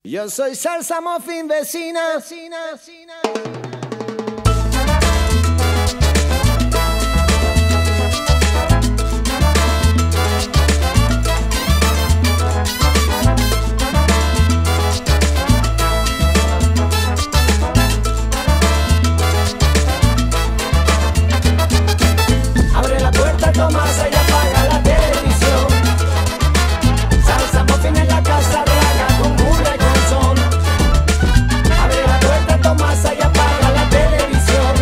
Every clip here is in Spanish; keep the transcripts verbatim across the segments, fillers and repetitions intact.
Yo soy Salsamuffin, vecina, vecina, vecina. Abre la puerta, Tomasa, y apaga la televisión. Salsamuffin en la casa, raga con cumbia y con son. Abre la puerta, Tomasa, y apaga la televisión.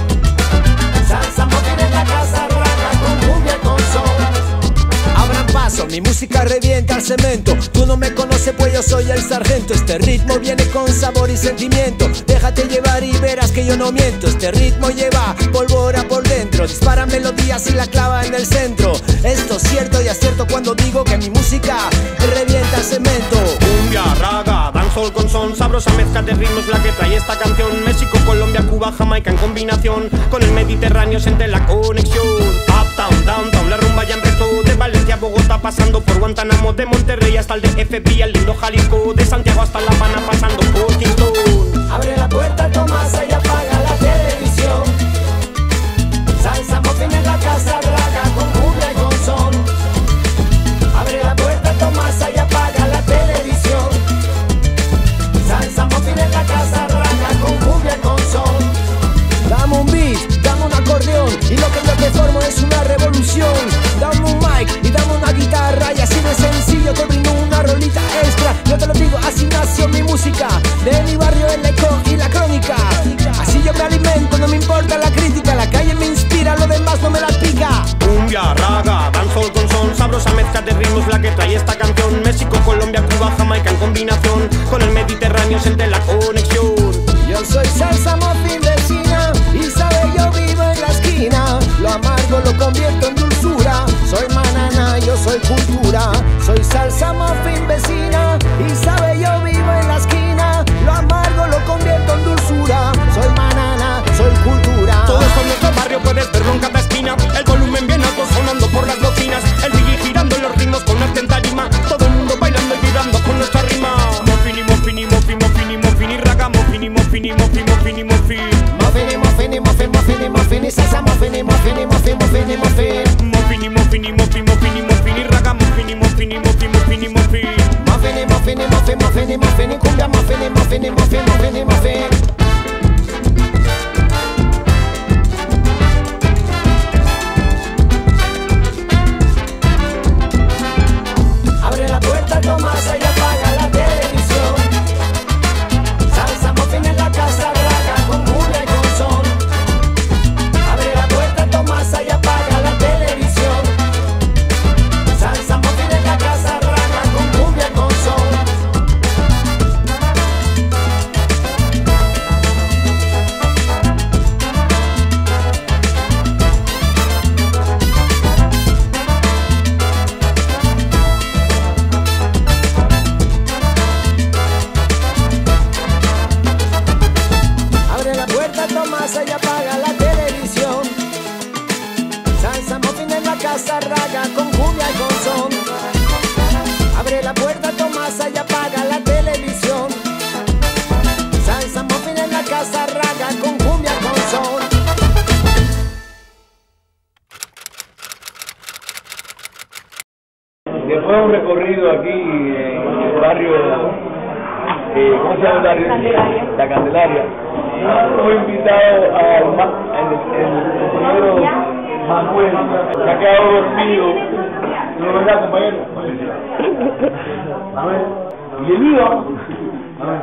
Salsamuffin en la casa, raga con cumbia y con son. Abran paso, mi música revienta el cemento. Tú no me conoces, pues yo soy el sargento. Este ritmo viene con sabor y sentimiento. Déjate llevar y verás que yo no miento. Este ritmo lleva pólvora por dentro. Dispara melodías y la clava en el centro. Esto es cierto y acierto cuando digo que mi música revienta el cemento. Cumbia, raga, dancehall con son. Sabrosa mezcla de ritmos la que trae esta canción. México, Colombia, Cuba, Jamaica en combinación con el Mediterráneo, siente la conexión. Uptown, downtown, la rumba ya empezó. De Valencia a Bogotá, pasando por Guantánamo. De Monterrey hasta el D F B, el lindo Jalisco. De Santiago hasta La Habana, pasando por Kingston. Abre la puerta, Tomasa, y apaga la televisión. Salsamuffin en la casa, raga con cumbia y con son. Abre la puerta, Tomasa, y apaga la televisión. Salsamuffin en la casa, raga con cumbia y con son. Dame un beat, dame un acordeón y lo que yo te formo es una revolución. Dame un mic y dame una guitarra y así de sencillo te brindo una rolita extra. Yo te lo digo, así nació mi música, de mi barrio el eco y la crónica. Así yo me alimento, no me importa la crítica. La calle me inspira, lo demás no me la pica. Cumbia, raga, dancehall con son. Sabrosa mezcla de ritmos la que trae esta canción. México, Colombia, Cuba, Jamaica en combinación con el Mediterráneo, siente la conexión. Yo soy Salsamuffin, vecina, y sabe yo vivo en la esquina. Lo amargo lo convierto en dulzura. Soy manana, yo soy cultura. Soy Salsamuffin, vecina, y sabe yo vivo en la esquina. Lo amargo lo convierto en dulzura. Soy manana, soy cultura. Todo esto en nuestro barrio puedes verlo en cada esquina. El volumen bien alto sonando por las bocinas. El D J girando los ritmos con arte en tarima. Todo el mundo bailando y vibrando con nuestra rima. Muffin y muffin y muffin, muffin y muffin y raga. Muffin y muffin y muffin, muffin y muffin. Muffin y muffin y muffin, muffin y muffin y salsamuffin y muffin y muffin, muffin y muffin. Muffin y muffin y muffin, muffin y muffin y raga. Muffin y muffin y muffin, muffin y muffin. Muffin y muffin y muffin, muffin y muffin y cumbia. Muffin y muffin y muffin, muffin y muffin. Abre la puerta, Tomasa, y apaga la televisión. Salsamuffin en la casa, raga con cumbia y con son. Abre la puerta, Tomasa, y apaga la televisión. Salsamuffin en la casa, raga con cumbia y con son. Abre la puerta, Tomasa, y apaga la televisión. Salsamuffin en la casa, raga con cumbia y con son. Abre la puerta, Tomasa, y apaga la televisión. Salsamuffin en la casa, raga con cumbia y con son. Después de un recorrido aquí en el barrio, eh, ¿cómo se llama el barrio? Candelaria. La Candelaria. Hemos invitado al ma- el, el, el compañero Manuel, que ha quedado dormido. ¿No es verdad, compañero? Manuel. ¿Y el Iba? Manuel.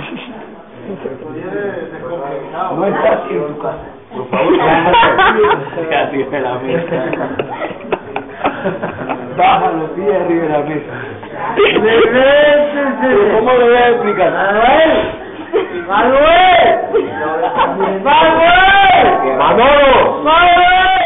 No estás en tu casa. Por favor, casi de la mesa. Baja los pies arriba de la mesa. ¿Cómo lo voy a explicar? ¡Manuel! ¡Manuel! ¡Manuel! ¡Manolo! ¡Manuel!